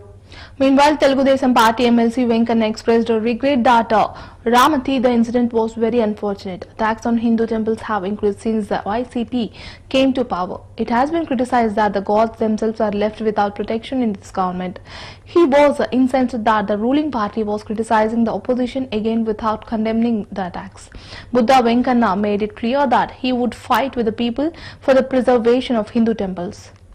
Meanwhile, Telugu Desam Party MLC Venkanna expressed regret that Ramati, the incident was very unfortunate. Attacks on Hindu temples have increased since the YCP came to power. It has been criticized that the gods themselves are left without protection in this government. He was incensed that the ruling party was criticizing the opposition again without condemning the attacks. Buddha Venkanna made it clear that he would fight with the people for the preservation of Hindu temples.